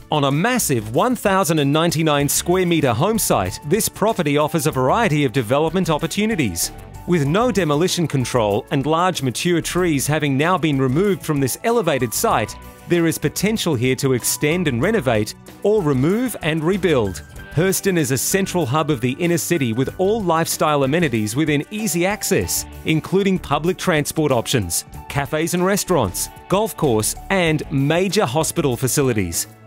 On a massive 1,099 square metre home site, this property offers a variety of development opportunities. With no demolition control and large mature trees having now been removed from this elevated site, there is potential here to extend and renovate or remove and rebuild. Herston is a central hub of the inner city with all lifestyle amenities within easy access, including public transport options, cafes and restaurants, golf course, and major hospital facilities.